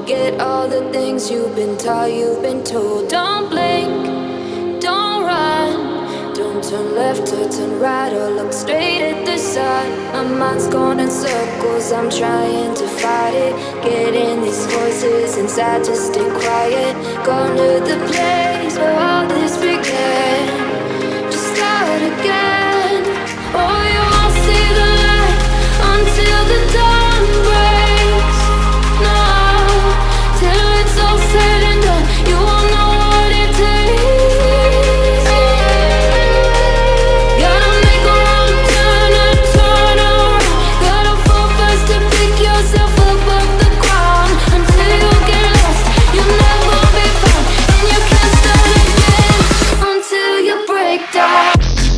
Forget all the things you've been taught, you've been told. Don't blink, don't run, don't turn left or turn right or look straight at the sun. My mind's going in circles, I'm trying to fight it. Getting these voices inside to stay quiet. Going to the place where all this began. Just start again. Oh, you won't see the light until the dawn breaks. No, till it's all said and done, you won't know what it takes. Gotta make a wrong turn and turn around. Gotta fall fast to pick yourself up off the ground. Until you get lost, you'll never be found. And you can't start again until you break down.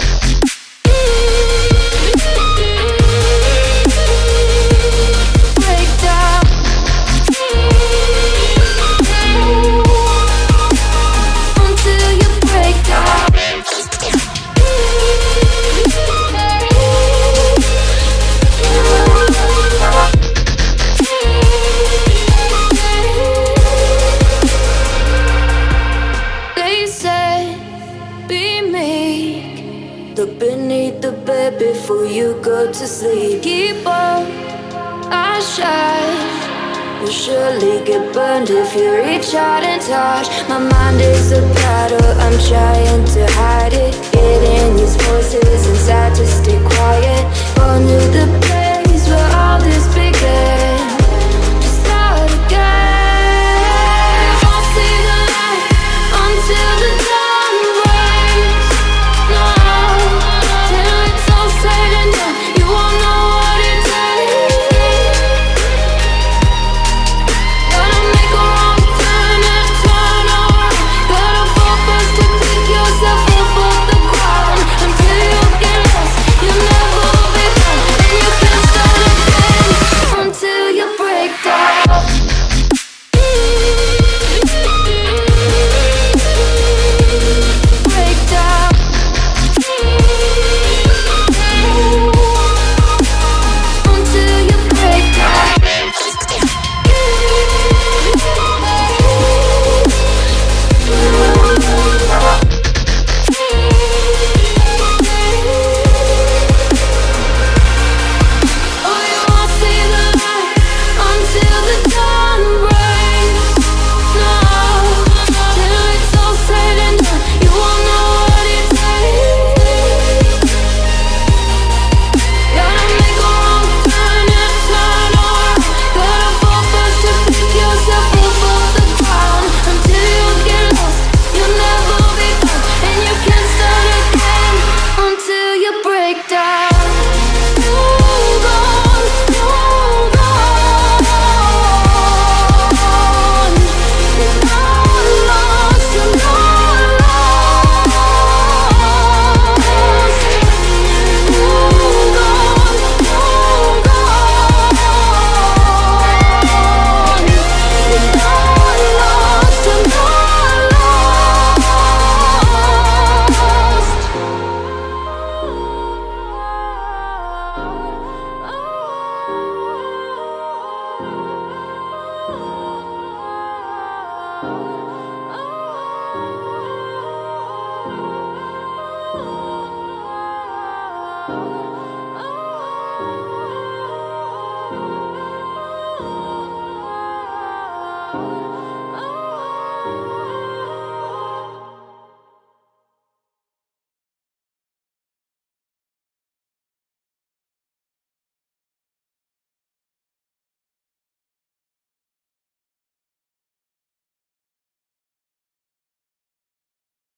Look beneath the bed before you go to sleep. Keep on, I shine. You'll surely get burned if you reach out and touch. My mind is a battle, I'm trying to hide it. Getting these voices